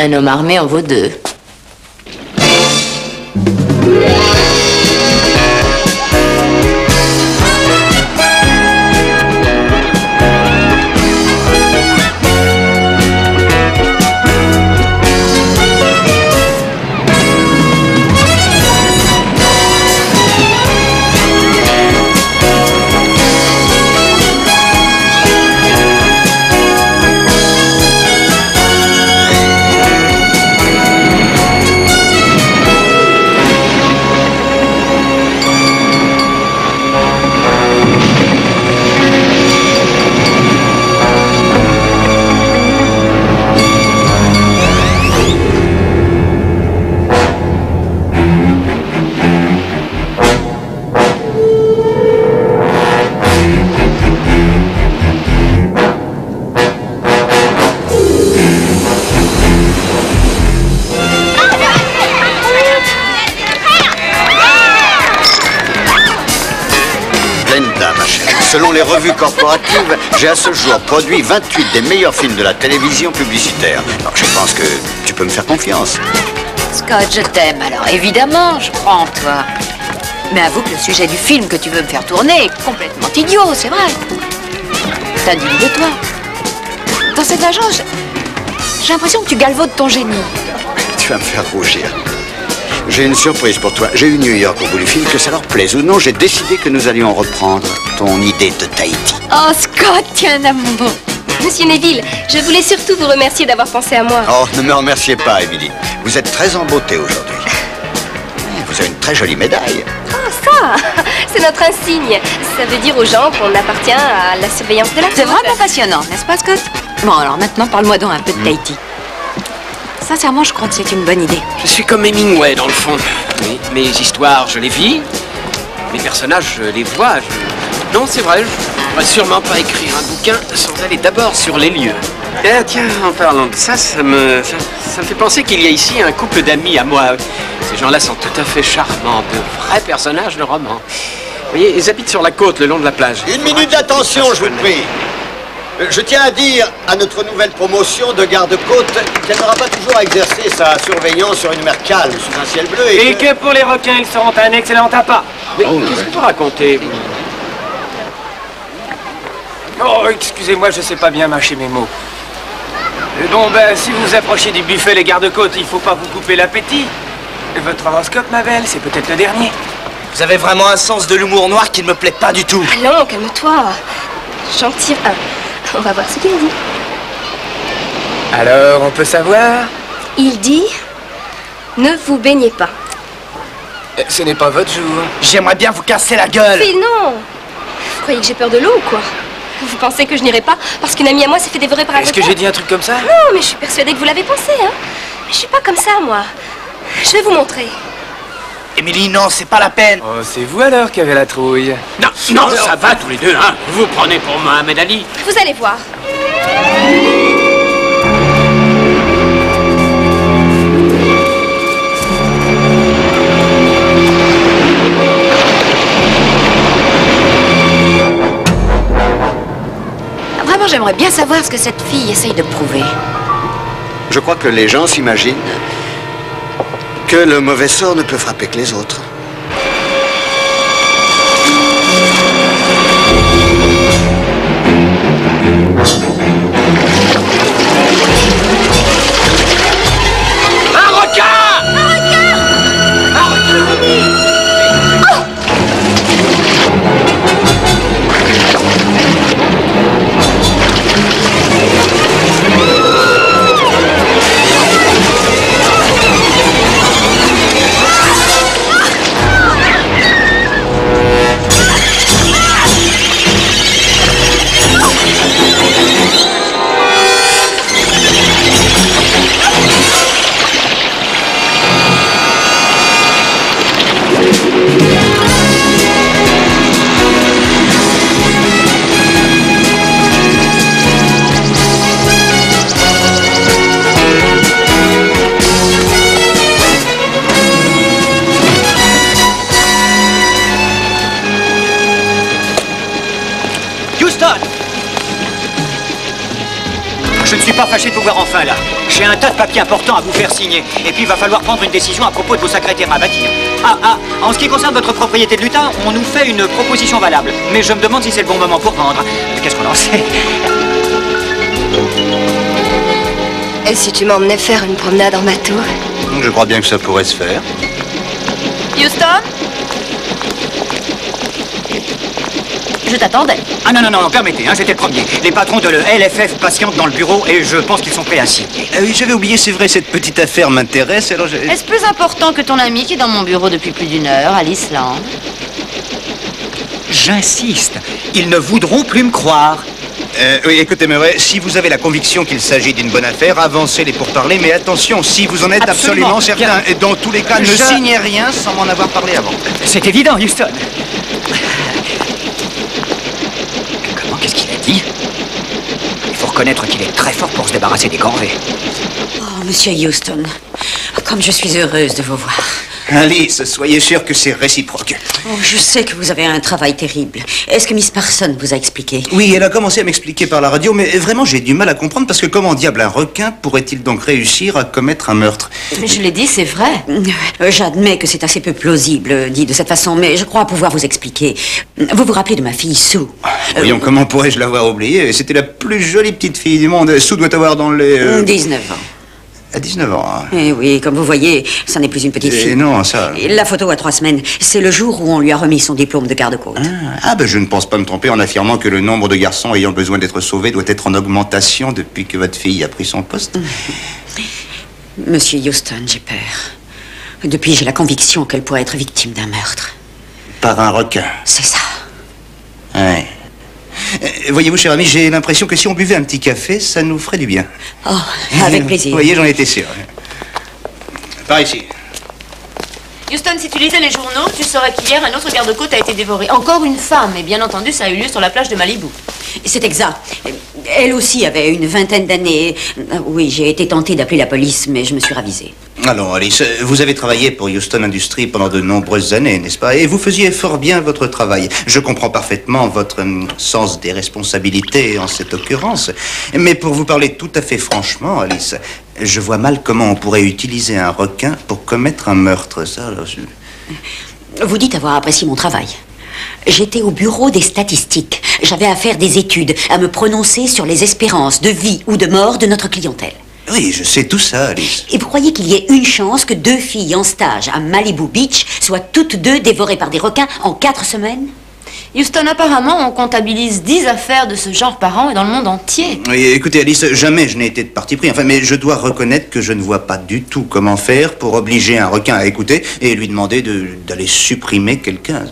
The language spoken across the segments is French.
Un homme armé en vaut deux. Selon les revues corporatives, j'ai à ce jour produit 28 des meilleurs films de la télévision publicitaire. Alors je pense que tu peux me faire confiance. Scott, je t'aime, alors évidemment, je crois en toi. Mais avoue que le sujet du film que tu veux me faire tourner est complètement idiot, c'est vrai. T'as dit de toi. Dans cette agence, j'ai l'impression que tu galvaudes ton génie. Tu vas me faire rougir. J'ai une surprise pour toi. J'ai eu New York au bout du film, que ça leur plaise ou non, j'ai décidé que nous allions reprendre ton idée de Tahiti. Oh, Scott, tu es un amour. Monsieur Neville, je voulais surtout vous remercier d'avoir pensé à moi. Oh, ne me remerciez pas, Emily. Vous êtes très en beauté aujourd'hui. Vous avez une très jolie médaille. Oh, ça, c'est notre insigne. Ça veut dire aux gens qu'on appartient à la surveillance de la côte. C'est vraiment passionnant, n'est-ce pas, Scott? Bon, alors maintenant, parle-moi donc un peu de Tahiti. Sincèrement, je crois que c'est une bonne idée. Je suis comme Hemingway, dans le fond. Oui, mes histoires, je les vis. Mes personnages, je les vois. Non, c'est vrai, je ne pourrais sûrement pas écrire un bouquin sans aller d'abord sur les lieux. Ah, tiens, en parlant de ça, ça me fait penser qu'il y a ici un couple d'amis à moi. Ces gens-là sont tout à fait charmants, de vrais personnages de roman. Vous voyez, ils habitent sur la côte, le long de la plage. Une minute d'attention, je vous prie. Je tiens à dire à notre nouvelle promotion de garde-côte qu'elle n'aura pas toujours à exercer sa surveillance sur une mer calme sous un ciel bleu et que pour les requins, ils seront un excellent appât. Mais qu'est-ce que vous racontez? Oh, excusez-moi, je sais pas bien mâcher mes mots. Bon, ben, si vous vous approchez du buffet, les gardes-côtes, il faut pas vous couper l'appétit. Votre horoscope, ma belle, c'est peut-être le dernier. Vous avez vraiment un sens de l'humour noir qui ne me plaît pas du tout. Allons, calme-toi. J'en tire un. On va voir ce qu'il dit. Alors, on peut savoir? Il dit, ne vous baignez pas. Ce n'est pas votre jour. J'aimerais bien vous casser la gueule. Mais non! Vous croyez que j'ai peur de l'eau ou quoi? Vous pensez que je n'irai pas parce qu'une amie à moi s'est fait dévorer par un Est-ce que j'ai dit un truc comme ça? Non, mais je suis persuadée que vous l'avez pensé, hein. Mais je suis pas comme ça, moi. Je vais vous montrer. Émilie, non, c'est pas la peine. Oh, c'est vous alors qui avez la trouille. Non, non, ça va tous les deux, hein. Vous vous prenez pour Mohamed Ali. Vous allez voir. Vraiment, j'aimerais bien savoir ce que cette fille essaye de prouver. Je crois que les gens s'imaginent que le mauvais sort ne peut frapper que les autres. Un requin! Un requin! Un requin! Je ne suis pas fâché de vous voir enfin là. J'ai un tas de papiers importants à vous faire signer. Et puis il va falloir prendre une décision à propos de vos secrétaires à bâtir. En ce qui concerne votre propriété de lutin, on nous fait une proposition valable. Mais je me demande si c'est le bon moment pour vendre. Qu'est-ce qu'on en sait? Et si tu m'emmenais faire une promenade en bateau? Je crois bien que ça pourrait se faire. Houston? Je t'attendais. Ah non, permettez, c'était le premier. Les patrons de l'LFF patientent dans le bureau et je pense qu'ils sont prêts à signer. Oui, j'avais oublié, c'est vrai, cette petite affaire m'intéresse, alors j'ai... Est-ce plus important que ton ami qui est dans mon bureau depuis plus d'1 heure à l'Islande? J'insiste, ils ne voudront plus me croire. Oui, écoutez, Murray, si vous avez la conviction qu'il s'agit d'une bonne affaire, avancez les pourparlers, mais attention, si vous en êtes absolument certain, et dans tous les cas, ne signez rien sans m'en avoir parlé avant. C'est évident, Houston. Comment, qu'est-ce qu'il a dit? Il faut reconnaître qu'il est très fort pour se débarrasser des corvées. Oh, monsieur Houston, comme je suis heureuse de vous voir. Alice, soyez sûre que c'est réciproque. Oh, je sais que vous avez un travail terrible. Est-ce que Miss Parson vous a expliqué? Oui, elle a commencé à m'expliquer par la radio, mais vraiment j'ai du mal à comprendre parce que comment diable un requin pourrait-il donc réussir à commettre un meurtre? Mais je l'ai dit, c'est vrai. J'admets que c'est assez peu plausible, dit de cette façon, mais je crois pouvoir vous expliquer. Vous vous rappelez de ma fille Sue? Voyons, comment pourrais-je l'avoir oubliée? C'était la plus jolie petite fille du monde. Sue doit avoir dans les... 19 ans. À 19 ans, hein. Eh oui, comme vous voyez, ça n'est plus une petite fille. Non, ça... La photo a 3 semaines. C'est le jour où on lui a remis son diplôme de garde-côte. Ben je ne pense pas me tromper en affirmant que le nombre de garçons ayant besoin d'être sauvés doit être en augmentation depuis que votre fille a pris son poste. Monsieur Houston, j'ai peur. Depuis, j'ai la conviction qu'elle pourrait être victime d'un meurtre. Par un requin. C'est ça. Ouais. Voyez-vous, cher ami, j'ai l'impression que si on buvait un petit café, ça nous ferait du bien. Oh, avec plaisir. Vous voyez, j'en étais sûr. Par ici. Houston, si tu lisais les journaux, tu saurais qu'hier, un autre garde-côte a été dévoré. Encore une femme, et bien entendu, ça a eu lieu sur la plage de Malibu. C'est exact. Elle aussi avait une 20aine d'années. Oui, j'ai été tentée d'appeler la police, mais je me suis ravisée. Alors, Alice, vous avez travaillé pour Houston Industries pendant de nombreuses années, n'est-ce pas? Et vous faisiez fort bien votre travail. Je comprends parfaitement votre sens des responsabilités en cette occurrence. Mais pour vous parler tout à fait franchement, Alice, je vois mal comment on pourrait utiliser un requin pour commettre un meurtre. Ça, alors, Vous dites avoir apprécié mon travail. J'étais au bureau des statistiques. J'avais à faire des études, à me prononcer sur les espérances de vie ou de mort de notre clientèle. Oui, je sais tout ça, Alice. Et vous croyez qu'il y ait une chance que 2 filles en stage à Malibu Beach soient toutes 2 dévorées par des requins en 4 semaines? Houston, apparemment, on comptabilise 10 affaires de ce genre par an et dans le monde entier. Oui, écoutez, Alice, jamais je n'ai été de parti pris. Enfin, mais je dois reconnaître que je ne vois pas du tout comment faire pour obliger un requin à écouter et lui demander d'aller supprimer quelqu'un.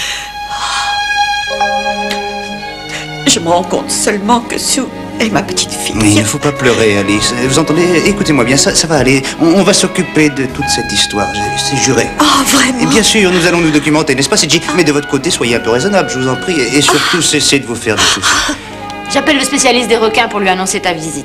Je me rends compte seulement que Sue est ma petite fille. Mais il ne faut pas pleurer, Alice. Vous entendez? Écoutez-moi bien, ça va aller. On va s'occuper de toute cette histoire, c'est juré. Ah, vraiment? Et bien sûr, nous allons nous documenter, n'est-ce pas, Sidji? Mais de votre côté, soyez un peu raisonnable, je vous en prie. Et surtout, cessez de vous faire des soucis. J'appelle le spécialiste des requins pour lui annoncer ta visite.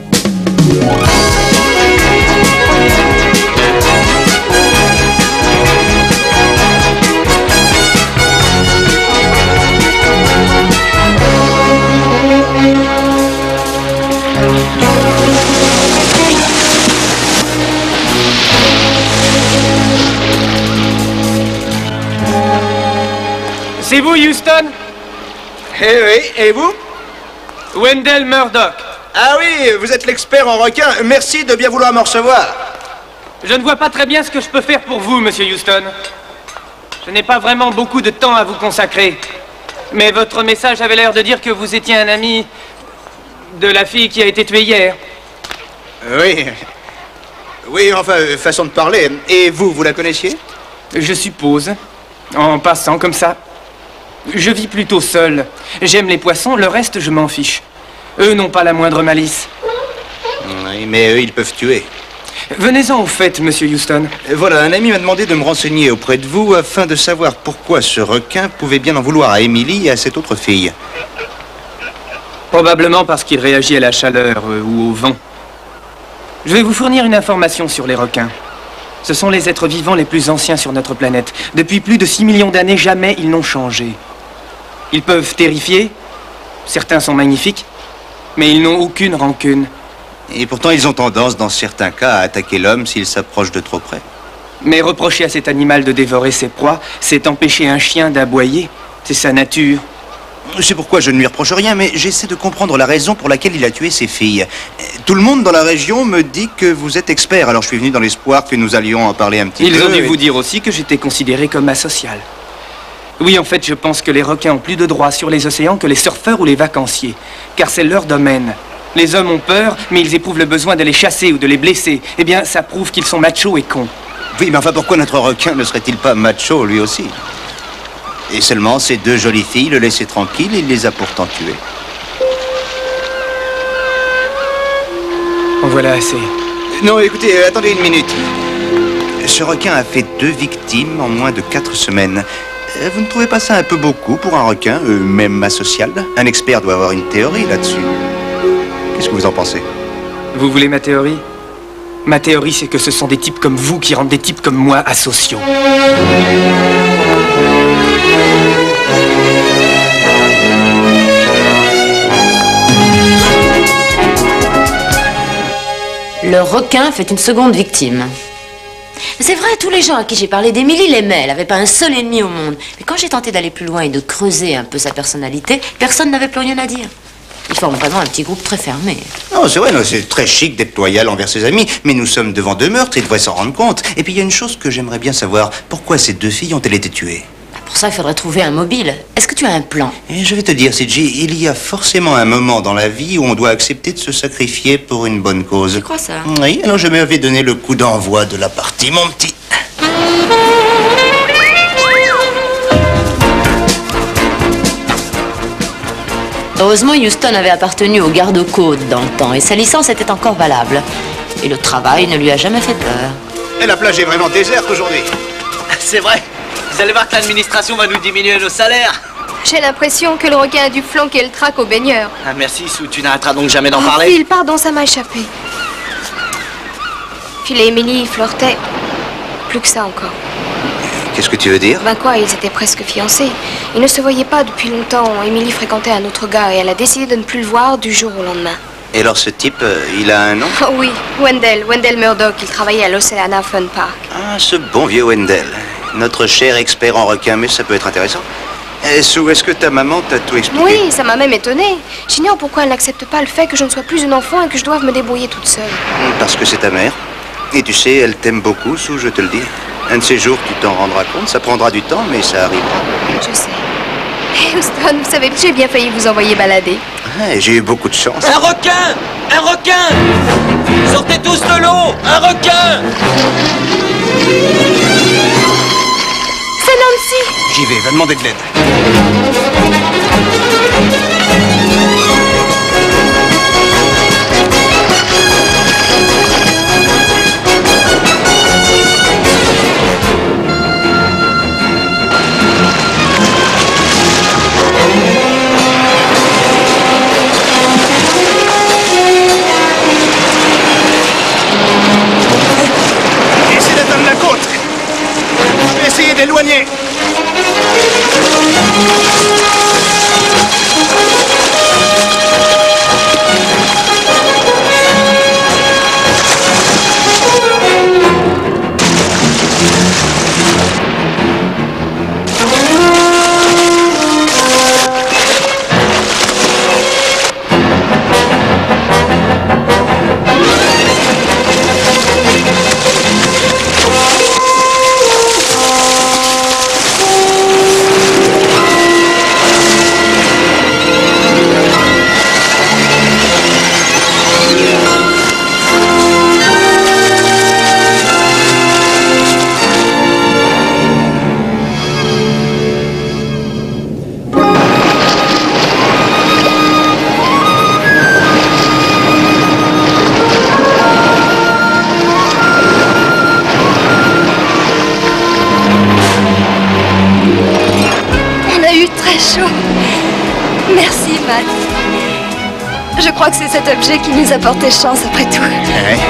C'est vous, Houston? Eh oui, et vous? Wendell Murdoch. Ah oui, vous êtes l'expert en requin. Merci de bien vouloir me recevoir. Je ne vois pas très bien ce que je peux faire pour vous, monsieur Houston. Je n'ai pas vraiment beaucoup de temps à vous consacrer. Mais votre message avait l'air de dire que vous étiez un ami de la fille qui a été tuée hier. Oui. Oui, enfin, façon de parler. Et vous la connaissiez? Je suppose. En passant comme ça. Je vis plutôt seul. J'aime les poissons, le reste, je m'en fiche. Eux n'ont pas la moindre malice. Oui, mais eux, ils peuvent tuer. Venez-en au fait, monsieur Houston. Voilà, un ami m'a demandé de me renseigner auprès de vous afin de savoir pourquoi ce requin pouvait bien en vouloir à Emily et à cette autre fille. Probablement parce qu'il réagit à la chaleur ou au vent. Je vais vous fournir une information sur les requins. Ce sont les êtres vivants les plus anciens sur notre planète. Depuis plus de 6 millions d'années, jamais ils n'ont changé. Ils peuvent terrifier, certains sont magnifiques, mais ils n'ont aucune rancune. Et pourtant, ils ont tendance, dans certains cas, à attaquer l'homme s'il s'approche de trop près. Mais reprocher à cet animal de dévorer ses proies, c'est empêcher un chien d'aboyer. C'est sa nature. C'est pourquoi je ne lui reproche rien, mais j'essaie de comprendre la raison pour laquelle il a tué ses filles. Tout le monde dans la région me dit que vous êtes expert, alors je suis venu dans l'espoir que nous allions en parler un petit peu. Ils ont dû vous dire aussi que j'étais considéré comme asocial. Oui, en fait, je pense que les requins ont plus de droits sur les océans que les surfeurs ou les vacanciers, car c'est leur domaine. Les hommes ont peur, mais ils éprouvent le besoin de les chasser ou de les blesser. Eh bien, ça prouve qu'ils sont machos et cons. Oui, mais enfin, pourquoi notre requin ne serait-il pas macho, lui aussi? Et seulement ces deux jolies filles le laissaient tranquille, il les a pourtant tuées. En voilà assez. Non, écoutez, attendez une minute. Ce requin a fait 2 victimes en moins de 4 semaines. Vous ne trouvez pas ça un peu beaucoup pour un requin, même asocial? Un expert doit avoir une théorie là-dessus. Qu'est-ce que vous en pensez? Vous voulez ma théorie? Ma théorie, c'est que ce sont des types comme vous qui rendent des types comme moi asociaux. Le requin fait une seconde victime. C'est vrai, tous les gens à qui j'ai parlé d'Émilie l'aimaient. Elle n'avait pas un seul ennemi au monde. Mais quand j'ai tenté d'aller plus loin et de creuser un peu sa personnalité, personne n'avait plus rien à dire. Ils forment vraiment un petit groupe très fermé. Non, c'est vrai, c'est très chic d'être loyal envers ses amis, mais nous sommes devant 2 meurtres, ils devraient s'en rendre compte. Et puis il y a une chose que j'aimerais bien savoir, pourquoi ces 2 filles ont-elles été tuées? Pour ça, il faudrait trouver un mobile. Est-ce que tu as un plan? Et je vais te dire, CJ, il y a forcément un moment dans la vie où on doit accepter de se sacrifier pour une bonne cause. Tu crois ça? Oui, alors je m'avais donné le coup d'envoi de la partie, mon petit. Heureusement, Houston avait appartenu aux gardes-côtes dans le temps et sa licence était encore valable. Et le travail ne lui a jamais fait peur. Et la plage est vraiment déserte aujourd'hui. C'est vrai. Vous allez voir que l'administration va nous diminuer nos salaires. J'ai l'impression que le requin a dû flanquer le trac aux baigneurs. Ah, merci, Sue, tu n'arrêteras donc jamais d'en Oh, parler. Phil, pardon, ça m'a échappé. Phil et Émilie flirtaient. Plus que ça encore. Qu'est-ce que tu veux dire? Ben quoi, ils étaient presque fiancés. Ils ne se voyaient pas depuis longtemps. Émilie fréquentait un autre gars et elle a décidé de ne plus le voir du jour au lendemain. Et alors ce type, il a un nom? Oh oui, Wendell Murdoch. Il travaillait à l'Oceana Fun Park. Ah, ce bon vieux Wendell. Notre cher expert en requin, mais ça peut être intéressant. Sue, est-ce que ta maman t'a tout expliqué? Oui, ça m'a même étonnée. J'ignore pourquoi elle n'accepte pas le fait que je ne sois plus une enfant et que je doive me débrouiller toute seule. Parce que c'est ta mère. Et tu sais, elle t'aime beaucoup, Sue, je te le dis. Un de ces jours, tu t'en rendras compte. Ça prendra du temps, mais ça arrivera. Je sais. Houston, vous savez, j'ai bien failli vous envoyer balader. Ah, j'ai eu beaucoup de chance. Un requin! Un requin! Sortez tous de l'eau! Un requin! C'est Nancy! J'y vais, va demander de l'aide. Essayez d'atteindre la côte. Je vais essayer d'éloigner. Merci, Matt. Je crois que c'est cet objet qui nous a porté chance après tout. Ouais.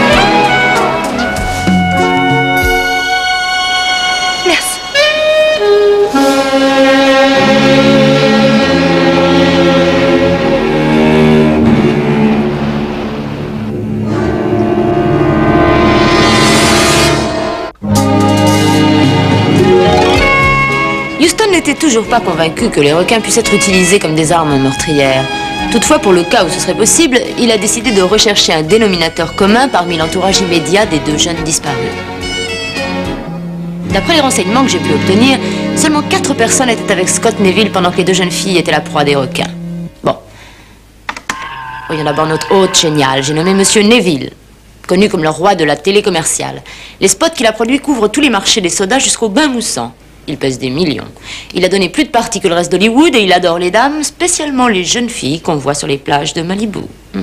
Merci. n'était toujours pas convaincu que les requins puissent être utilisés comme des armes meurtrières. Toutefois, pour le cas où ce serait possible, il a décidé de rechercher un dénominateur commun parmi l'entourage immédiat des 2 jeunes disparus. D'après les renseignements que j'ai pu obtenir, seulement 4 personnes étaient avec Scott Neville pendant que les 2 jeunes filles étaient la proie des requins. Bon. Il y en a d'abord notre hôte génial, j'ai nommé Monsieur Neville, connu comme le roi de la télé commerciale. Les spots qu'il a produits couvrent tous les marchés des sodas jusqu'au bain moussant. Il pèse des millions. Il a donné plus de parties que le reste d'Hollywood et il adore les dames, spécialement les jeunes filles qu'on voit sur les plages de Malibu.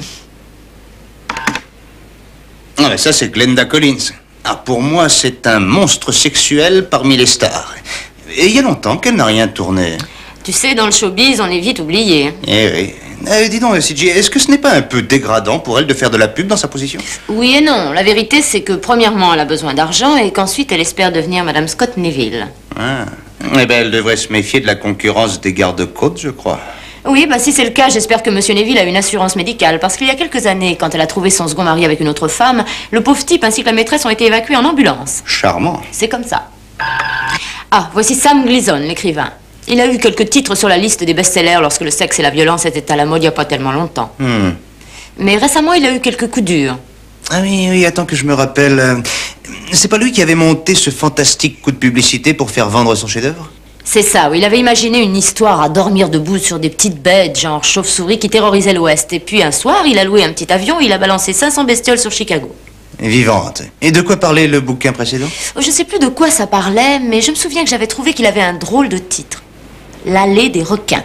Ah, mais ça, c'est Glenda Collins. Ah, pour moi, c'est un monstre sexuel parmi les stars. Et il y a longtemps qu'elle n'a rien tourné. Tu sais, dans le showbiz, on est vite oublié. Eh oui. Dis donc, CJ, est-ce que ce n'est pas un peu dégradant pour elle de faire de la pub dans sa position? Oui et non. La vérité, c'est que premièrement, elle a besoin d'argent et qu'ensuite, elle espère devenir Madame Scott Neville. Ah. Eh bien, elle devrait se méfier de la concurrence des gardes-côtes, je crois. Oui, bah si c'est le cas, j'espère que Monsieur Neville a une assurance médicale. Parce qu'il y a quelques années, quand elle a trouvé son second mari avec une autre femme, le pauvre type ainsi que la maîtresse ont été évacués en ambulance. Charmant. C'est comme ça. Ah, voici Sam Gleason, l'écrivain. Il a eu quelques titres sur la liste des best-sellers lorsque le sexe et la violence étaient à la mode il n'y a pas tellement longtemps. Mais récemment, il a eu quelques coups durs. Ah oui, attends que je me rappelle. C'est pas lui qui avait monté ce fantastique coup de publicité pour faire vendre son chef-d'œuvre? C'est ça, oui. Il avait imaginé une histoire à dormir debout sur des petites bêtes, genre chauve-souris, qui terrorisaient l'Ouest. Et puis un soir, il a loué un petit avion et il a balancé 500 bestioles sur Chicago. Vivante. Et de quoi parlait le bouquin précédent? Je sais plus de quoi ça parlait, mais je me souviens que j'avais trouvé qu'il avait un drôle de titre. L'allée des requins.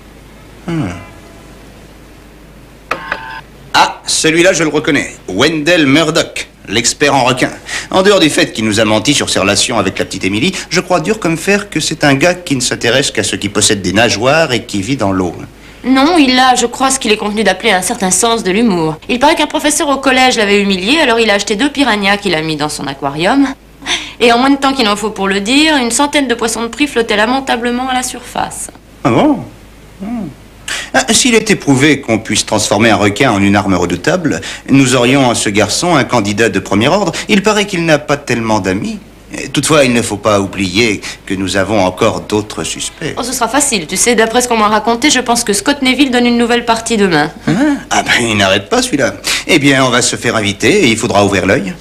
Ah, celui-là, je le reconnais. Wendell Murdoch, l'expert en requins. En dehors du fait qu'il nous a menti sur ses relations avec la petite Emily, je crois dur comme fer que c'est un gars qui ne s'intéresse qu'à ceux qui possèdent des nageoires et qui vit dans l'eau. Non, il a, je crois, ce qu'il est convenu d'appeler un certain sens de l'humour. Il paraît qu'un professeur au collège l'avait humilié, alors il a acheté 2 piranhas qu'il a mis dans son aquarium. Et en moins de temps qu'il en faut pour le dire, une centaine de poissons de prix flottaient lamentablement à la surface. Ah bon? S'il était prouvé qu'on puisse transformer un requin en une arme redoutable, nous aurions en ce garçon un candidat de premier ordre. Il paraît qu'il n'a pas tellement d'amis. Toutefois, il ne faut pas oublier que nous avons encore d'autres suspects. Oh, ce sera facile. Tu sais, d'après ce qu'on m'a raconté, je pense que Scott Neville donne une nouvelle partie demain. Ah ben, il n'arrête pas celui-là. Eh bien, on va se faire inviter et il faudra ouvrir l'œil.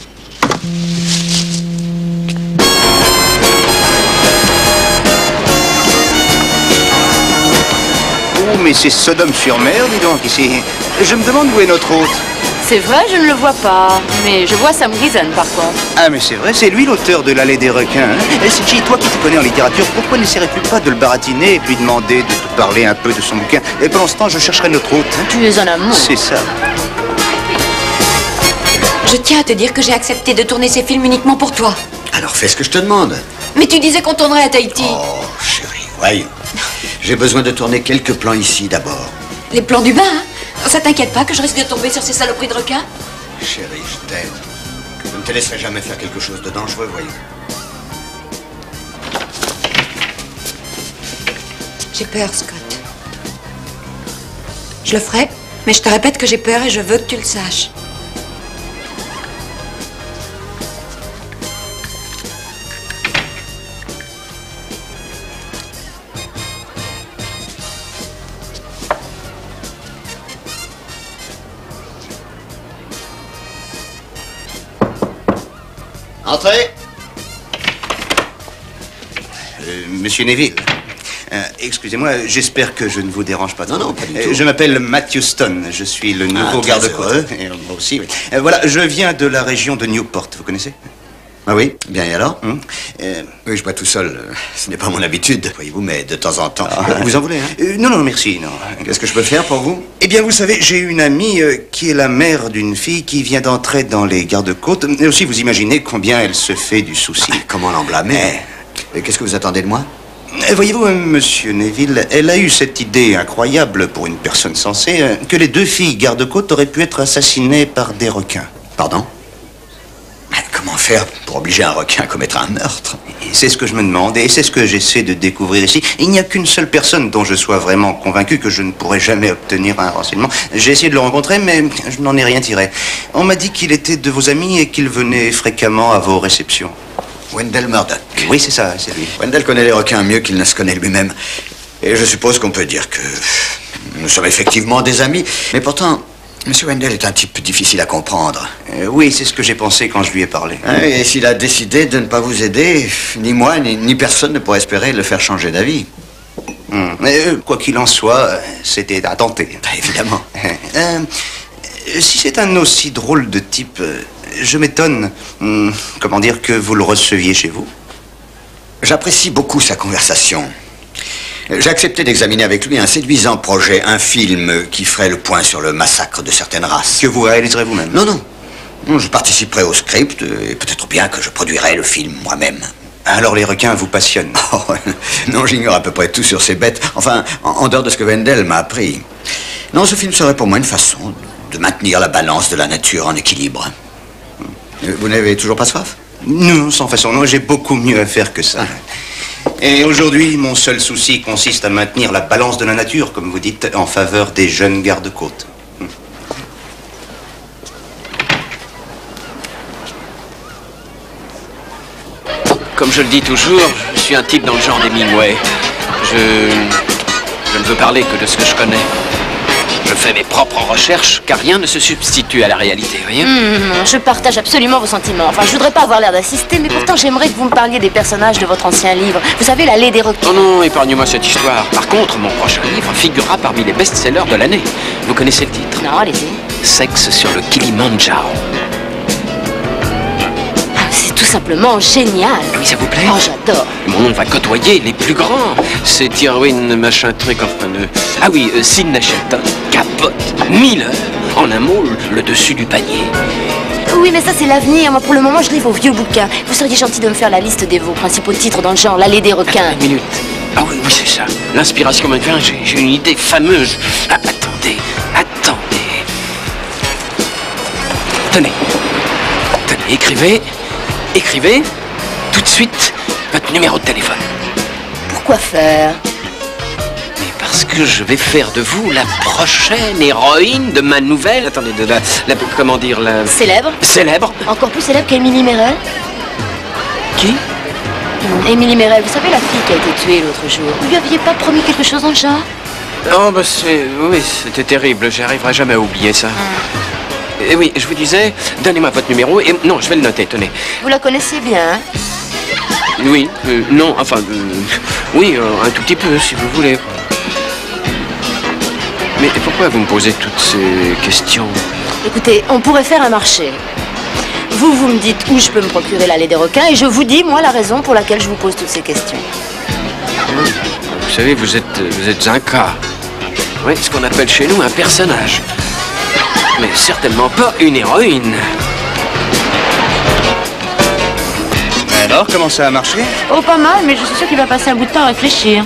Oh, mais c'est Sodome-sur-Mer, dis donc, ici. Je me demande où est notre hôte. C'est vrai, je ne le vois pas. Mais je vois Sam Gleason, par contre. Ah, mais c'est vrai, c'est lui l'auteur de l'allée des requins. Et CJ, toi qui te connais en littérature, pourquoi n'essaierais-tu pas de le baratiner et puis demander de te parler un peu de son bouquin? Et pendant ce temps, je chercherai notre hôte. Tu es un amour. C'est ça. Je tiens à te dire que j'ai accepté de tourner ces films uniquement pour toi. Alors fais ce que je te demande. Mais tu disais qu'on tournerait à Tahiti. Oh, chérie, voyons. J'ai besoin de tourner quelques plans ici d'abord. Les plans du bain, hein? Ça t'inquiète pas que je risque de tomber sur ces saloperies de requins? Chérie, je t'aide. Je ne te laisserai jamais faire quelque chose de dangereux, voyons. J'ai peur, Scott. Je le ferai, mais je te répète que j'ai peur et je veux que tu le saches. Entrez. Monsieur Neville, excusez-moi, j'espère que je ne vous dérange pas trop. Non, pas du tout. Je m'appelle Matthew Stone, je suis le nouveau garde-côte. Et moi aussi, oui. Voilà, je viens de la région de Newport, vous connaissez? Ah oui, bien et alors? Oui, je bois tout seul. Ce n'est pas mon habitude, voyez-vous, mais de temps en temps. Vous en voulez, hein? Non, merci, non. Qu'est-ce que je peux faire pour vous? Eh bien, vous savez, j'ai une amie qui est la mère d'une fille qui vient d'entrer dans les gardes-côtes. Et aussi, vous imaginez combien elle se fait du souci. Comment l'emblâmer? Qu'est-ce que vous attendez de moi? Voyez-vous, monsieur Neville, elle a eu cette idée incroyable pour une personne sensée que les 2 filles garde-côtes auraient pu être assassinées par des requins. Pardon? Comment faire pour obliger un requin à commettre un meurtre? C'est ce que je me demande et c'est ce que j'essaie de découvrir ici. Il n'y a qu'une seule personne dont je sois vraiment convaincu que je ne pourrai jamais obtenir un renseignement. J'ai essayé de le rencontrer, mais je n'en ai rien tiré. On m'a dit qu'il était de vos amis et qu'il venait fréquemment à vos réceptions. Wendell Murdoch. Oui, c'est ça, c'est lui. Wendell connaît les requins mieux qu'il ne se connaît lui-même. Et je suppose qu'on peut dire que nous sommes effectivement des amis. Mais pourtant, M. Wendell est un type difficile à comprendre. Oui, c'est ce que j'ai pensé quand je lui ai parlé. Et s'il a décidé de ne pas vous aider, ni moi, ni personne ne pourrait espérer le faire changer d'avis. Mais quoi qu'il en soit, c'était à tenter. Évidemment. Si c'est un aussi drôle de type, je m'étonne, comment dire, que vous le receviez chez vous. J'apprécie beaucoup sa conversation. J'ai accepté d'examiner avec lui un séduisant projet, un film qui ferait le point sur le massacre de certaines races. Que vous réaliserez vous-même? Non. Je participerai au script et peut-être bien que je produirai le film moi-même. Alors les requins vous passionnent? Oh, non, j'ignore à peu près tout sur ces bêtes. Enfin, en dehors de ce que Wendell m'a appris. Non, ce film serait pour moi une façon de maintenir la balance de la nature en équilibre. Vous n'avez toujours pas soif? Non, sans façon. Non, j'ai beaucoup mieux à faire que ça. Et aujourd'hui, mon seul souci consiste à maintenir la balance de la nature, comme vous dites, en faveur des jeunes gardes-côtes. Comme je le dis toujours, je suis un type dans le genre d'Hemingway. Je ne veux parler que de ce que je connais. Je fais mes propres recherches, car rien ne se substitue à la réalité, voyez? Je partage absolument vos sentiments. Enfin, je voudrais pas avoir l'air d'assister, mais pourtant j'aimerais que vous me parliez des personnages de votre ancien livre. Vous savez, L'allée des requins. Oh non, épargnez-moi cette histoire. Par contre, mon prochain livre figurera parmi les best-sellers de l'année. Vous connaissez le titre? Non, allez-y. Sexe sur le Kilimandjaro. C'est tout simplement génial. Oui, ça vous plaît? Oh, j'adore. Mon nom va côtoyer les plus grands. C'est Irwin, machin truc, enfin... Ah oui, Sidney Shelton, capote, Miller. En un mot, le dessus du panier. Oui, mais ça, c'est l'avenir. Moi, pour le moment, je lis vos vieux bouquins. Vous seriez gentil de me faire la liste de vos principaux titres dans le genre L'allée des requins. Une minute. Ah oui, c'est ça. L'inspiration me vient, j'ai une idée fameuse. Ah, attendez. Tenez, écrivez, tout de suite, votre numéro de téléphone. Pourquoi faire? Mais parce que je vais faire de vous la prochaine héroïne de ma nouvelle... Attendez, comment dire, la... Célèbre? Célèbre? Encore plus célèbre qu'Émilie Merel? Qui? Émilie Merel, vous savez la fille qui a été tuée l'autre jour. Vous lui aviez pas promis quelque chose dans le genre? Oh, bah oui, c'était terrible, j'arriverai jamais à oublier ça. Et oui, je vous disais, donnez-moi votre numéro et... Non, je vais le noter, tenez. Vous la connaissiez bien, hein? Oui, non, enfin... oui, un tout petit peu, si vous voulez. Mais pourquoi vous me posez toutes ces questions? Écoutez, on pourrait faire un marché. Vous me dites où je peux me procurer l'allée des requins et je vous dis, moi, la raison pour laquelle je vous pose toutes ces questions. Vous savez, vous êtes un cas. Oui, ce qu'on appelle chez nous un personnage. Mais certainement pas une héroïne. Alors, comment ça a marché? Oh, pas mal, mais je suis sûre qu'il va passer un bout de temps à réfléchir.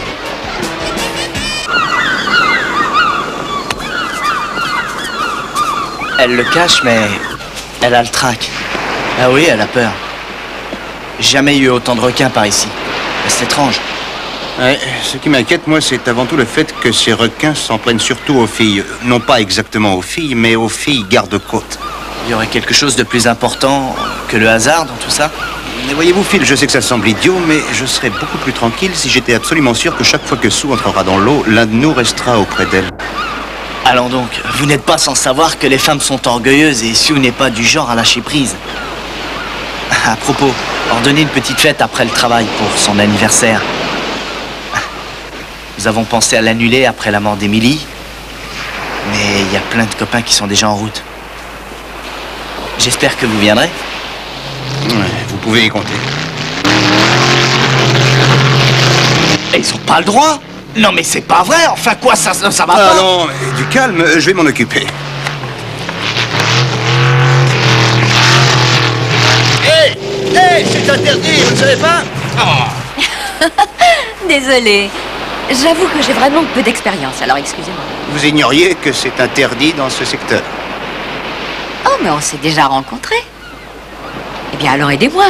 Elle le cache, mais elle a le trac. Ah oui, elle a peur. Jamais eu autant de requins par ici. C'est étrange. Ouais, ce qui m'inquiète, moi, c'est avant tout le fait que ces requins s'en prennent surtout aux filles. Non pas exactement aux filles, mais aux filles garde-côtes. Il y aurait quelque chose de plus important que le hasard dans tout ça? Mais voyez-vous, Phil, je sais que ça semble idiot, mais je serais beaucoup plus tranquille si j'étais absolument sûr que chaque fois que Sue entrera dans l'eau, l'un de nous restera auprès d'elle. Allons donc, vous n'êtes pas sans savoir que les femmes sont orgueilleuses et Sue n'est pas du genre à lâcher prise. À propos, ordonnez une petite fête après le travail pour son anniversaire. Nous avons pensé à l'annuler après la mort d'Emily, mais il y a plein de copains qui sont déjà en route. J'espère que vous viendrez. Ouais, vous pouvez y compter. Et ils ont pas le droit? Non mais c'est pas vrai, enfin quoi, ça va pas? Non, du calme, je vais m'en occuper. Hé, c'est interdit, vous ne savez pas? Désolée. J'avoue que j'ai vraiment peu d'expérience, alors excusez-moi. Vous ignoriez que c'est interdit dans ce secteur? Oh, mais on s'est déjà rencontrés. Eh bien, alors aidez-moi.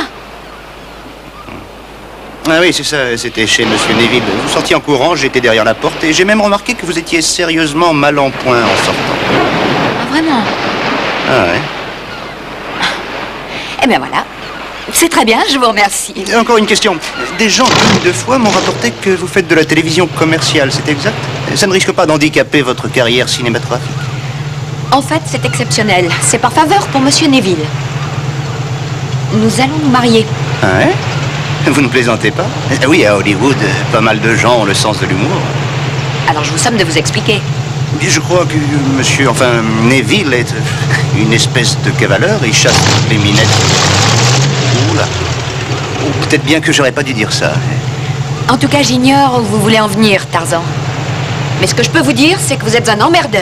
Ah oui, c'est ça, c'était chez Monsieur Neville. Vous sortiez en courant, j'étais derrière la porte et j'ai même remarqué que vous étiez sérieusement mal en point en sortant. Ah, vraiment? Ah ouais. Eh bien voilà. C'est très bien, je vous remercie. Encore une question. Des gens dignes de foi m'ont rapporté que vous faites de la télévision commerciale, c'est exact? Ça ne risque pas d'handicaper votre carrière cinématographique? En fait, c'est exceptionnel. C'est par faveur pour Monsieur Neville. Nous allons nous marier. Ah ouais? Vous ne plaisantez pas? Oui, à Hollywood, pas mal de gens ont le sens de l'humour. Alors je vous somme de vous expliquer. Je crois que monsieur, enfin, Neville est une espèce de cavaleur. Il chasse les minettes. Oula. Ou peut-être bien que j'aurais pas dû dire ça. En tout cas, j'ignore où vous voulez en venir, Tarzan. Mais ce que je peux vous dire, c'est que vous êtes un emmerdeur.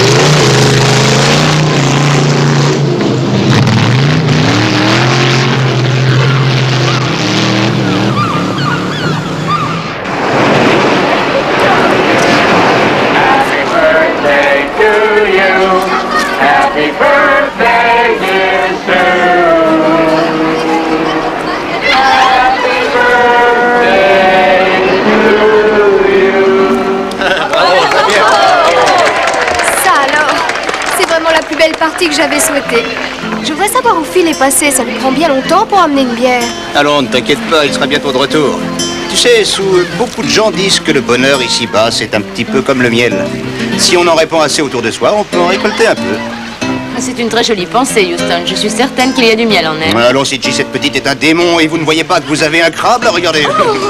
Partie que j'avais souhaité. Je voudrais savoir où Phil est passé. Ça lui prend bien longtemps pour amener une bière. Allons, ne t'inquiète pas, il sera bientôt de retour. Tu sais, beaucoup de gens disent que le bonheur ici-bas, c'est un petit peu comme le miel. Si on en répand assez autour de soi, on peut en récolter un peu. C'est une très jolie pensée, Houston. Je suis certaine qu'il y a du miel en elle. Allons, Sidji, cette petite est un démon et vous ne voyez pas que vous avez un crabe, là, regardez.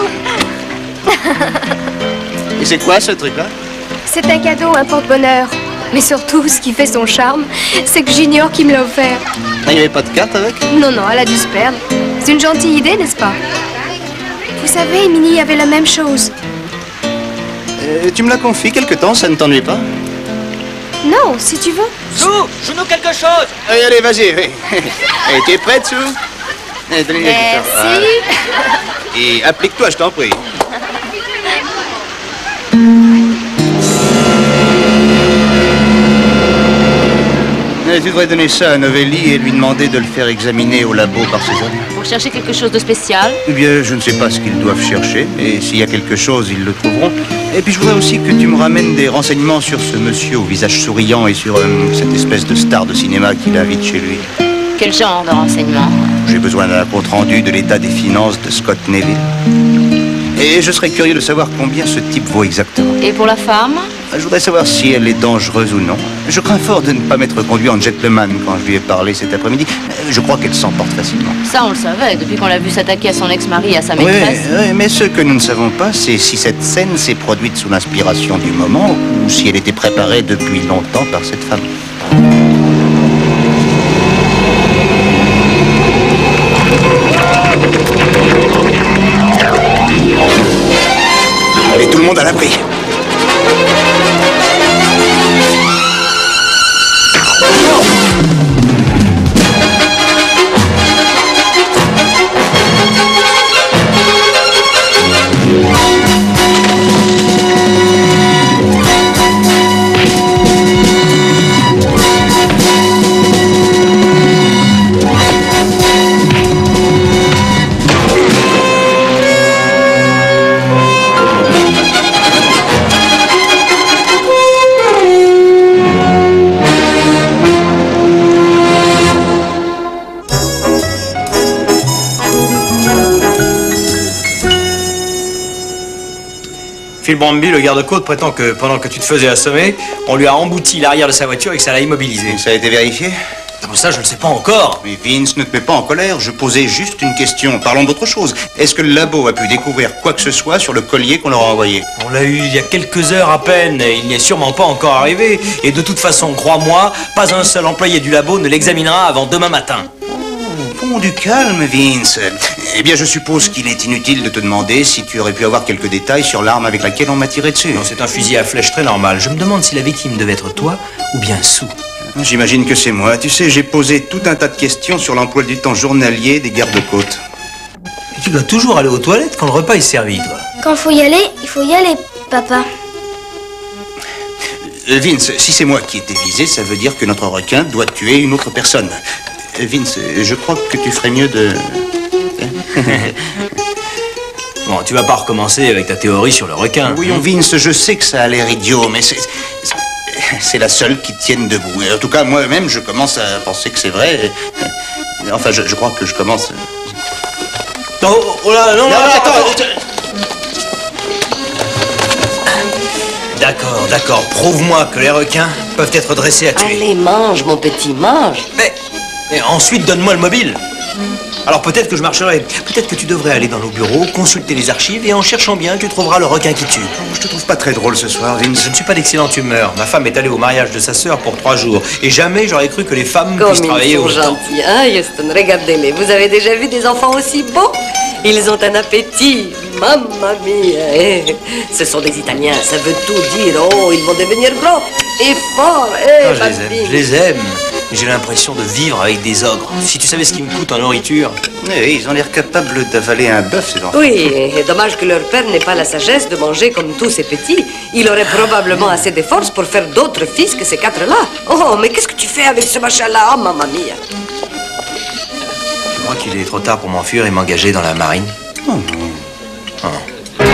Et c'est quoi ce truc-là? C'est un cadeau, un porte-bonheur. Mais surtout, ce qui fait son charme, c'est que j'ignore qui me l'a offert. Ah, il n'y avait pas de carte avec? Non, non, elle a dû se perdre. C'est une gentille idée, n'est-ce pas? Vous savez, Minnie avait la même chose. Tu me la confies quelque temps, ça ne t'ennuie pas? Non, si tu veux. Sue, joue-nous quelque chose. Allez, vas-y. T'es prête, Sue? Merci. Et applique-toi, je t'en prie. Tu devrais donner ça à Novelli et lui demander de le faire examiner au labo par ses hommes. Pour chercher quelque chose de spécial? Eh bien, je ne sais pas ce qu'ils doivent chercher, et s'il y a quelque chose, ils le trouveront. Et puis je voudrais aussi que tu me ramènes des renseignements sur ce monsieur au visage souriant et sur cette espèce de star de cinéma qu'il invite chez lui. Quel genre de renseignements? J'ai besoin d'un compte-rendu de l'état des finances de Scott Neville. Et je serais curieux de savoir combien ce type vaut exactement. Et pour la femme? Je voudrais savoir si elle est dangereuse ou non. Je crains fort de ne pas m'être conduit en gentleman quand je lui ai parlé cet après-midi. Je crois qu'elle s'emporte facilement. Ça, on le savait, depuis qu'on l'a vu s'attaquer à son ex-mari et à sa maîtresse. Oui, mais ce que nous ne savons pas, c'est si cette scène s'est produite sous l'inspiration du moment ou si elle était préparée depuis longtemps par cette femme. Allez, tout le monde à l'abri. Phil Bromby, le garde-côte, prétend que pendant que tu te faisais assommer, on lui a embouti l'arrière de sa voiture et que ça l'a immobilisé. Ça a été vérifié? Ça, je ne sais pas encore. Mais Vince, ne te mets pas en colère. Je posais juste une question. Parlons d'autre chose. Est-ce que le labo a pu découvrir quoi que ce soit sur le collier qu'on leur a envoyé? On l'a eu il y a quelques heures à peine. Et il n'y est sûrement pas encore arrivé. Et de toute façon, crois-moi, pas un seul employé du labo ne l'examinera avant demain matin. Prends du calme, Vince. Eh bien, je suppose qu'il est inutile de te demander si tu aurais pu avoir quelques détails sur l'arme avec laquelle on m'a tiré dessus. Non, c'est un fusil à flèche très normal. Je me demande si la victime devait être toi ou bien Sue. J'imagine que c'est moi. Tu sais, j'ai posé tout un tas de questions sur l'emploi du temps journalier des gardes-côtes. Tu dois toujours aller aux toilettes quand le repas est servi, toi. Quand faut y aller, il faut y aller, papa. Vince, si c'est moi qui ai été visé, ça veut dire que notre requin doit tuer une autre personne. Vince, je crois que tu ferais mieux de... Bon, tu vas pas recommencer avec ta théorie sur le requin. Oui, Vince, je sais que ça a l'air idiot, mais c'est la seule qui tienne debout. Et en tout cas, moi-même, je commence à penser que c'est vrai. Enfin, je crois que je commence... Oh là, non, attends. D'accord. Prouve-moi que les requins peuvent être dressés à tuer. Allez, mange, mon petit, mange. Mais ensuite, donne-moi le mobile. Alors peut-être que je marcherai. Peut-être que tu devrais aller dans nos bureaux, consulter les archives et en cherchant bien, tu trouveras le requin qui tue. Je te trouve pas très drôle ce soir, Vince. Je ne suis pas d'excellente humeur. Ma femme est allée au mariage de sa sœur pour 3 jours. Et jamais j'aurais cru que les femmes puissent travailler autant. Comme ils sont gentils, hein, Houston? Regardez-les. Vous avez déjà vu des enfants aussi beaux? Ils ont un appétit. Mamma mia. Eh, ce sont des Italiens, ça veut tout dire. Oh, ils vont devenir gros et forts. Eh, Je les aime. J'ai l'impression de vivre avec des ogres. Si tu savais ce qui me coûte en nourriture. Oui, ils ont l'air capables d'avaler un bœuf, ces enfants. Oui, et dommage que leur père n'ait pas la sagesse de manger comme tous ces petits. Il aurait probablement assez de force pour faire d'autres fils que ces 4-là. Oh, mais qu'est-ce que tu fais avec ce machin-là? Oh, mamma mia. Je crois qu'il est trop tard pour m'enfuir et m'engager dans la marine. Oh non. Oh.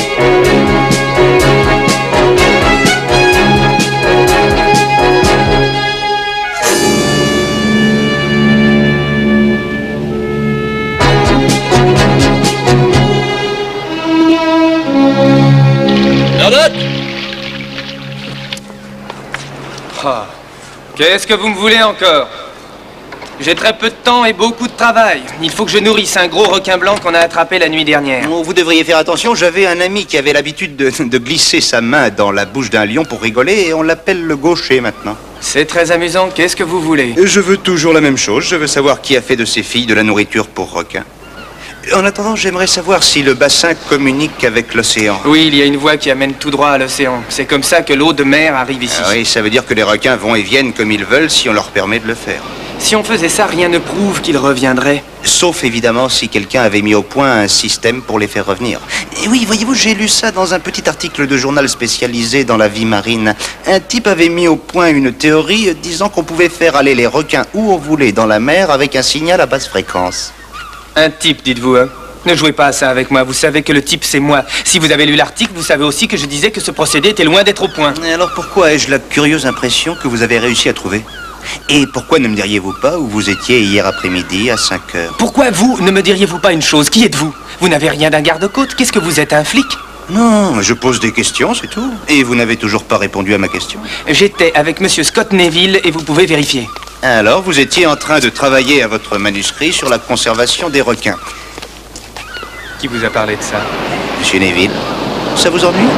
Ah. Qu'est-ce que vous me voulez encore? J'ai très peu de temps et beaucoup de travail. Il faut que je nourrisse un gros requin blanc qu'on a attrapé la nuit dernière. Oh, vous devriez faire attention, j'avais un ami qui avait l'habitude de glisser sa main dans la bouche d'un lion pour rigoler et on l'appelle le gaucher maintenant. C'est très amusant, qu'est-ce que vous voulez? Je veux toujours la même chose, je veux savoir qui a fait de ses filles de la nourriture pour requins. En attendant, j'aimerais savoir si le bassin communique avec l'océan. Oui, il y a une voie qui amène tout droit à l'océan. C'est comme ça que l'eau de mer arrive ici. Ah oui, ça veut dire que les requins vont et viennent comme ils veulent si on leur permet de le faire. Si on faisait ça, rien ne prouve qu'ils reviendraient. Sauf évidemment si quelqu'un avait mis au point un système pour les faire revenir. Et oui, voyez-vous, j'ai lu ça dans un petit article de journal spécialisé dans la vie marine. Un type avait mis au point une théorie disant qu'on pouvait faire aller les requins où on voulait dans la mer avec un signal à basse fréquence. Un type, dites-vous, hein? Ne jouez pas à ça avec moi, vous savez que le type c'est moi. Si vous avez lu l'article, vous savez aussi que je disais que ce procédé était loin d'être au point. Et alors pourquoi ai-je la curieuse impression que vous avez réussi à trouver? Et pourquoi ne me diriez-vous pas où vous étiez hier après-midi à 5 heures? Pourquoi vous ne me diriez-vous pas une chose? Qui êtes-vous? Vous n'avez rien d'un garde-côte? Qu'est-ce que vous êtes, un flic? Non, je pose des questions, c'est tout. Et vous n'avez toujours pas répondu à ma question. J'étais avec monsieur Scott Neville et vous pouvez vérifier. Alors, vous étiez en train de travailler à votre manuscrit sur la conservation des requins. Qui vous a parlé de ça? Monsieur Neville, ça vous ennuie?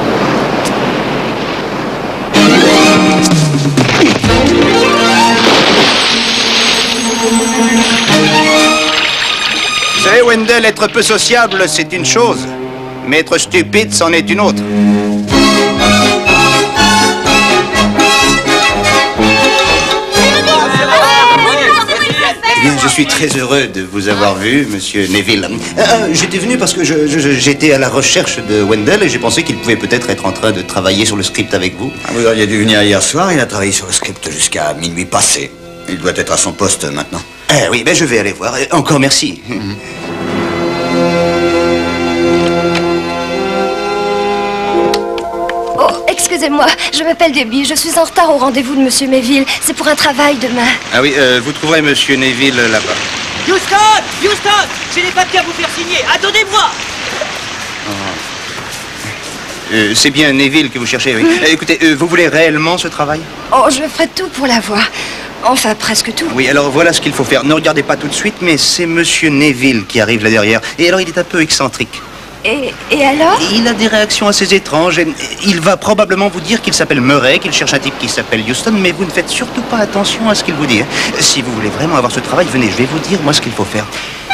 Vous savez, Wendell, être peu sociable, c'est une chose. Mais être stupide, c'en est une autre. Bien, je suis très heureux de vous avoir vu, monsieur Neville. J'étais venu parce que j'étais à la recherche de Wendell et j'ai pensé qu'il pouvait peut-être être en train de travailler sur le script avec vous. Vous auriez dû venir hier soir, il a travaillé sur le script jusqu'à minuit passé. Il doit être à son poste maintenant. Oui, ben je vais aller voir. Encore merci. Oh, excusez-moi, je m'appelle Debbie, je suis en retard au rendez-vous de monsieur Neville. C'est pour un travail demain. Ah oui, vous trouverez monsieur Neville là-bas. Houston, j'ai des papiers à vous faire signer. Attendez-moi. C'est bien Neville que vous cherchez, oui. Écoutez, vous voulez réellement ce travail? Oh, je ferai tout pour l'avoir. Enfin, presque tout. Oui, alors voilà ce qu'il faut faire. Ne regardez pas tout de suite, mais c'est monsieur Neville qui arrive là derrière. Et alors, il est un peu excentrique. Et alors? Il a des réactions assez étranges. Et il va probablement vous dire qu'il s'appelle Murray, qu'il cherche un type qui s'appelle Houston, mais vous ne faites surtout pas attention à ce qu'il vous dit. Si vous voulez vraiment avoir ce travail, venez, je vais vous dire, moi, ce qu'il faut faire.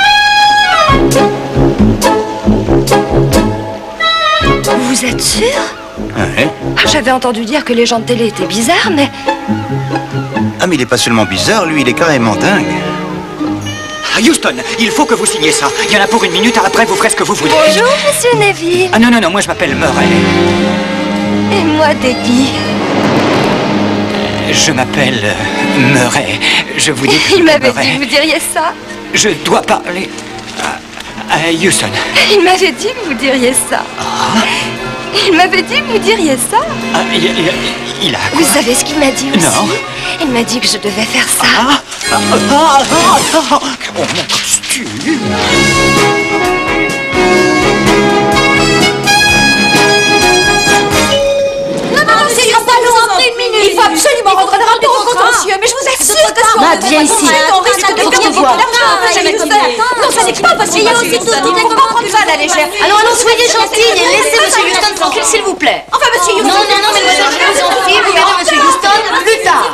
Vous êtes sûr? Ouais. J'avais entendu dire que les gens de télé étaient bizarres, mais... Ah, mais il est pas seulement bizarre, lui, il est carrément dingue. Houston, il faut que vous signiez ça. Il y en a pour 1 minute, après vous ferez ce que vous voulez. Bonjour, monsieur Neville. Ah non, moi je m'appelle Murray. Et moi, Debbie. Je m'appelle Murray. Je vous dis que Il m'avait dit que vous diriez ça. Je dois parler à Houston. Il m'avait dit que vous diriez ça. Il m'avait dit que vous diriez ça. Il a quoi? Vous savez ce qu'il m'a dit aussi? Non. Il m'a dit que je devais faire ça. Oh, mon costume. Matt, viens ici. On risque de Faut que je te voie. Non, ça n'est pas possible. Il y a aussi tout. Il ne faut pas prendre ça à la légère. Allons, soyez gentils et laissez Monsieur Houston tranquille, s'il vous plaît. Enfin, Monsieur Houston. Non, mademoiselle, je vous en prie, vous verrez Monsieur Houston plus tard.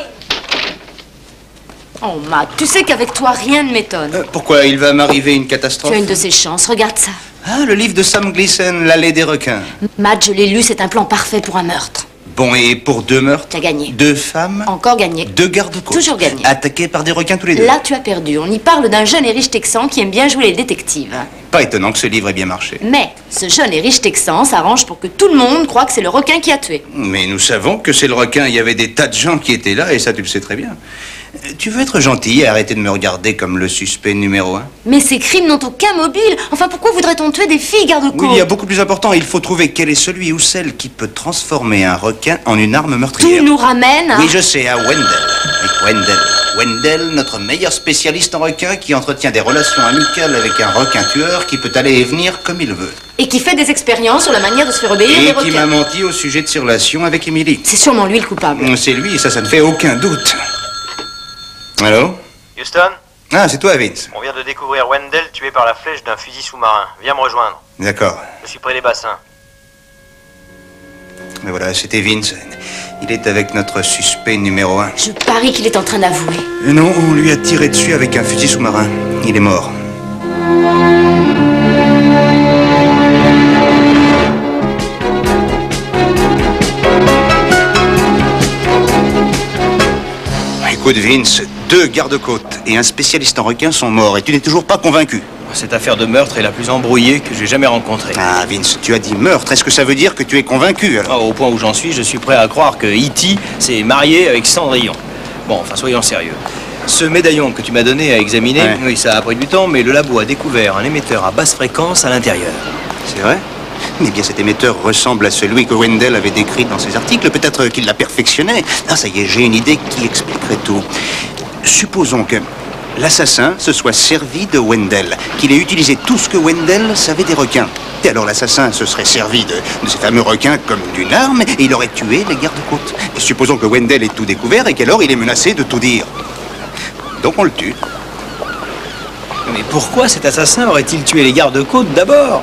Oh, Matt, tu sais qu'avec toi, rien ne m'étonne. Pourquoi il va m'arriver une catastrophe? Tu as une de ces chances, regarde ça. Ah, le livre de Sam Gleason, L'allée des requins. Matt, je l'ai lu, c'est un plan parfait pour un meurtre. Bon, et pour 2 meurtres? T'as gagné. 2 femmes? Encore gagné. 2 gardes-côtes? Toujours gagné. Attaqués par des requins tous les 2? Là, tu as perdu. On y parle d'un jeune et riche Texan qui aime bien jouer les détectives. Pas étonnant que ce livre ait bien marché. Mais ce jeune et riche Texan s'arrange pour que tout le monde croie que c'est le requin qui a tué. Mais nous savons que c'est le requin. Il y avait des tas de gens qui étaient là, et ça, tu le sais très bien. Tu veux être gentil et arrêter de me regarder comme le suspect numéro 1? Mais ces crimes n'ont aucun mobile. Enfin, pourquoi voudrait-on tuer des filles garde-côtes? Oui, il y a beaucoup plus important. Il faut trouver quel est celui ou celle qui peut transformer un requin en une arme meurtrière. Tout nous ramène à... Oui, je sais, à Wendell. Oui, Wendell, notre meilleur spécialiste en requins qui entretient des relations amicales avec un requin tueur qui peut aller et venir comme il veut. Et qui fait des expériences sur la manière de se faire obéir Et des qui requins. m'a menti au sujet de ses relations avec Emily. C'est sûrement lui le coupable. C'est lui, ça ne fait aucun doute. Allô? Houston? Ah, c'est toi, Vince. On vient de découvrir Wendell tué par la flèche d'un fusil sous-marin. Viens me rejoindre. D'accord. Je suis près des bassins. Mais voilà, c'était Vince. Il est avec notre suspect numéro 1. Je parie qu'il est en train d'avouer. Non, on lui a tiré dessus avec un fusil sous-marin. Il est mort. Écoute, Vince, 2 gardes-côtes et un spécialiste en requins sont morts et tu n'es toujours pas convaincu. Cette affaire de meurtre est la plus embrouillée que j'ai jamais rencontrée. Ah, Vince, tu as dit meurtre. Est-ce que ça veut dire que tu es convaincu, alors? Au point où j'en suis, je suis prêt à croire que E.T. s'est marié avec Cendrillon. Bon, enfin, soyons sérieux. Ce médaillon que tu m'as donné à examiner, Ouais. oui, ça a pris du temps, mais le labo a découvert un émetteur à basse fréquence à l'intérieur. C'est vrai? Eh bien, cet émetteur ressemble à celui que Wendell avait décrit dans ses articles. Peut-être qu'il l'a perfectionné. Ah, ça y est, j'ai une idée qui expliquerait tout. Supposons que l'assassin se soit servi de Wendell, qu'il ait utilisé tout ce que Wendell savait des requins. Et alors l'assassin se serait servi de ces fameux requins comme d'une arme et il aurait tué les gardes-côtes. Et supposons que Wendell ait tout découvert et qu'alors il est menacé de tout dire. Donc on le tue. Mais pourquoi cet assassin aurait-il tué les gardes-côtes d'abord?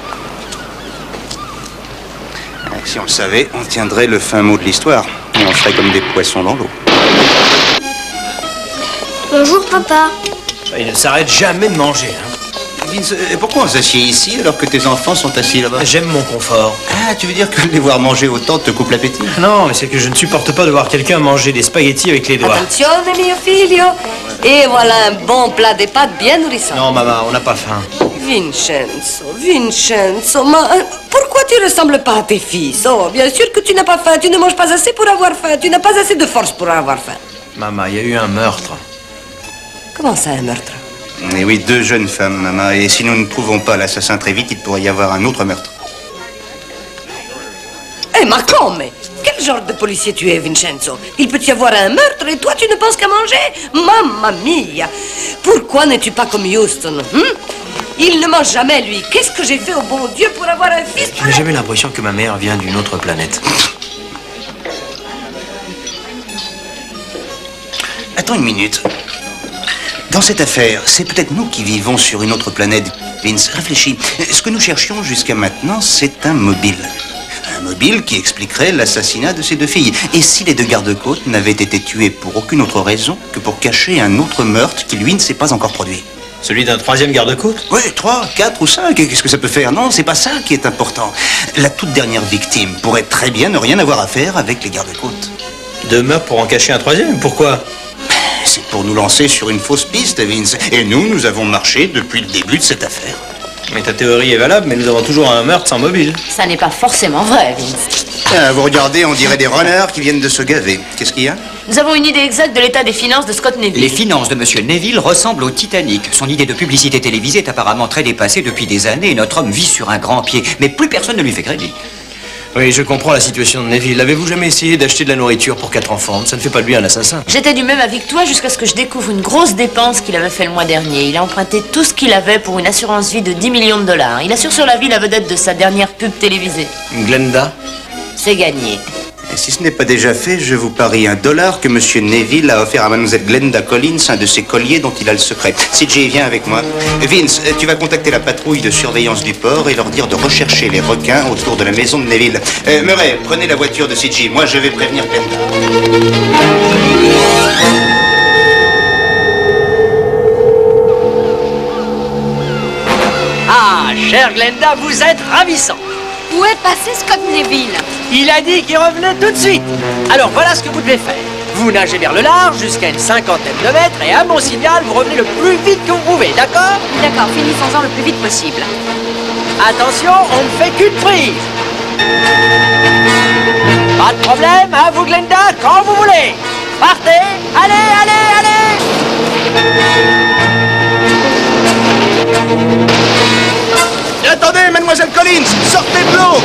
Si on le savait, on tiendrait le fin mot de l'histoire. Et on serait comme des poissons dans l'eau. Bonjour, papa. Il ne s'arrête jamais de manger. Vince, pourquoi on s'assied ici alors que tes enfants sont assis là-bas? J'aime mon confort. Ah, tu veux dire que les voir manger autant te coupe l'appétit? Non, mais c'est que je ne supporte pas de voir quelqu'un manger des spaghettis avec les doigts. Attenzione, mio figlio. Et voilà un bon plat de pâtes bien nourrissant. Non, maman, on n'a pas faim. Vincenzo, mais pourquoi tu ressembles pas à tes fils? Oh, bien sûr que tu n'as pas faim. Tu ne manges pas assez pour avoir faim. Tu n'as pas assez de force pour avoir faim. Maman, il y a eu un meurtre. Comment ça, un meurtre? Eh oui, 2 jeunes femmes, maman. Et si nous ne trouvons pas l'assassin très vite, il pourrait y avoir un autre meurtre. Eh, Macron, mais quel genre de policier tu es, Vincenzo? Il peut y avoir un meurtre et toi, tu ne penses qu'à manger? Mamma mia! Pourquoi n'es-tu pas comme Houston? Il ne mange jamais, lui. Qu'est-ce que j'ai fait au bon Dieu pour avoir un fils? J'ai jamais l'impression que ma mère vient d'une autre planète. Attends une minute. Dans cette affaire, c'est peut-être nous qui vivons sur une autre planète. Vince, réfléchis. Ce que nous cherchions jusqu'à maintenant, c'est un mobile. Un mobile qui expliquerait l'assassinat de ces 2 filles. Et si les 2 gardes-côtes n'avaient été tués pour aucune autre raison que pour cacher un autre meurtre qui, lui, ne s'est pas encore produit? Celui d'un 3e garde-côte? Oui, 3, 4 ou 5. Qu'est-ce que ça peut faire? Non, c'est pas ça qui est important. La toute dernière victime pourrait très bien ne rien avoir à faire avec les gardes-côtes. 2 meurtres pour en cacher un 3e? Pourquoi? C'est pour nous lancer sur une fausse piste, Vince. Et nous avons marché depuis le début de cette affaire. Mais ta théorie est valable, mais nous avons toujours un meurtre sans mobile. Ça n'est pas forcément vrai, Vince. Vous regardez, on dirait des renards qui viennent de se gaver. Qu'est-ce qu'il y a? Nous avons une idée exacte de l'état des finances de Scott Neville. Les finances de Monsieur Neville ressemblent au Titanic. Son idée de publicité télévisée est apparemment très dépassée depuis des années. Notre homme vit sur un grand pied, mais plus personne ne lui fait crédit. Oui, je comprends la situation de Neville. Avez-vous jamais essayé d'acheter de la nourriture pour 4 enfants? Ça ne fait pas de lui un assassin. J'étais du même avis que toi jusqu'à ce que je découvre une grosse dépense qu'il avait fait le mois dernier. Il a emprunté tout ce qu'il avait pour une assurance vie de 10 millions de dollars. Il assure sur la vie la vedette de sa dernière pub télévisée. Glenda? C'est gagné. Et si ce n'est pas déjà fait, je vous parie $1 que Monsieur Neville a offert à Mademoiselle Glenda Collins un de ses colliers dont il a le secret. CJ, viens avec moi. Vince, tu vas contacter la patrouille de surveillance du port et leur dire de rechercher les requins autour de la maison de Neville. Murray, prenez la voiture de CJ. Moi, je vais prévenir Glenda. Ah, chère Glenda, vous êtes ravissant. Où est passé Scott Neville? Il a dit qu'il revenait tout de suite. Alors voilà ce que vous devez faire. Vous nagez vers le large jusqu'à une 50aine de mètres et à mon signal, vous revenez le plus vite que vous pouvez, d'accord? D'accord, finissons-en le plus vite possible. Attention, on ne fait qu'une prise. Pas de problème, à vous Glenda, quand vous voulez. Partez, allez, allez, allez. Attendez, Mademoiselle Collins, sortez de l'eau.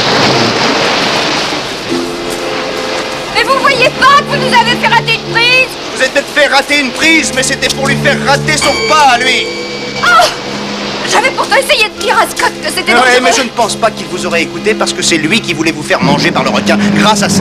Mais vous voyez pas que vous nous avez fait rater une prise? Vous avez peut-être fait rater une prise, mais c'était pour lui faire rater son repas à lui. Oh! J'avais pourtant essayé de dire à Scott que c'était dangereux. Ouais, mais je ne pense pas qu'il vous aurait écouté parce que c'est lui qui voulait vous faire manger par le requin grâce à ça.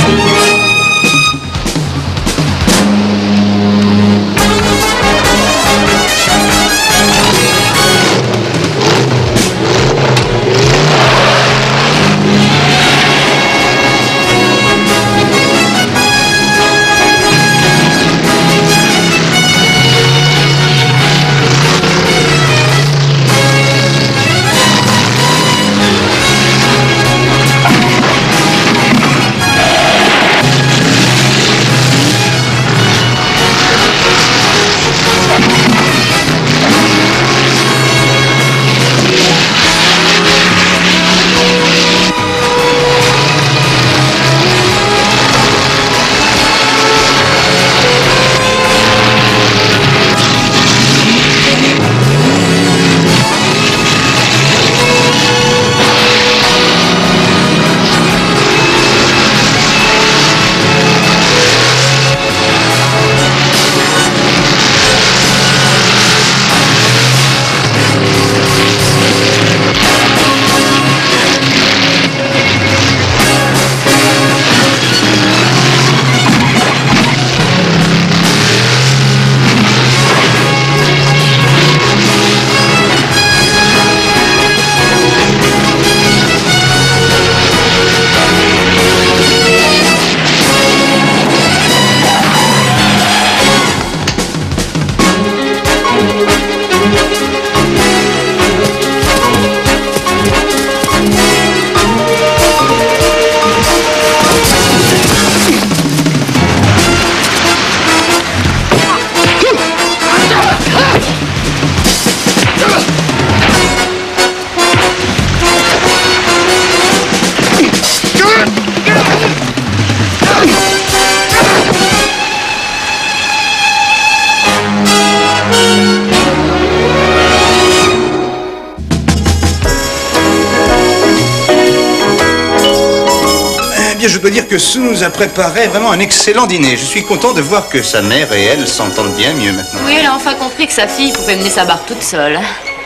Je dois dire que Sue nous a préparé vraiment un excellent dîner. Je suis content de voir que sa mère et elle s'entendent bien mieux maintenant. Oui, elle a enfin compris que sa fille pouvait mener sa barque toute seule.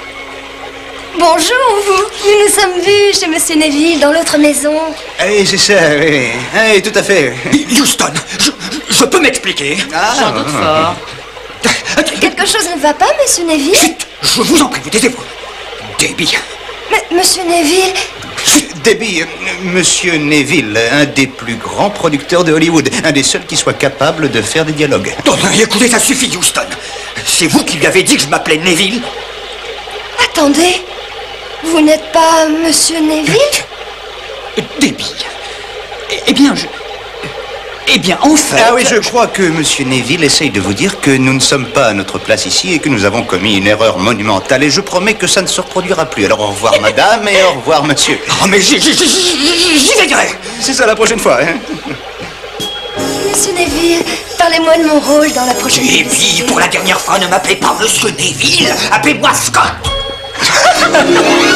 Bonjour, vous. Nous nous sommes vus chez Monsieur Neville dans l'autre maison. Oui, c'est ça, oui. Oui, tout à fait. Houston, je peux m'expliquer. J'en doute fort. Quelque chose ne va pas, Monsieur Neville? Chut, je vous en prie, vous taisez-vous. Debbie. Mais Monsieur Neville... Debbie, Monsieur Neville, un des plus grands producteurs de Hollywood, un des seuls qui soit capable de faire des dialogues. Non, écoutez, ça suffit, Houston. C'est vous qui lui avez dit que je m'appelais Neville? Attendez, vous n'êtes pas Monsieur Neville? Debbie. Eh bien, en fait... Ah oui, je crois que Monsieur Neville essaye de vous dire que nous ne sommes pas à notre place ici et que nous avons commis une erreur monumentale. Et je promets que ça ne se reproduira plus. Alors au revoir, madame, et au revoir, monsieur. Oh, mais j'y veillerai. C'est ça la prochaine fois, hein? Monsieur Neville, parlez-moi de mon rôle dans la prochaine... Debbie, pour la dernière fois, ne m'appelez pas Monsieur Neville. Appelez-moi Scott.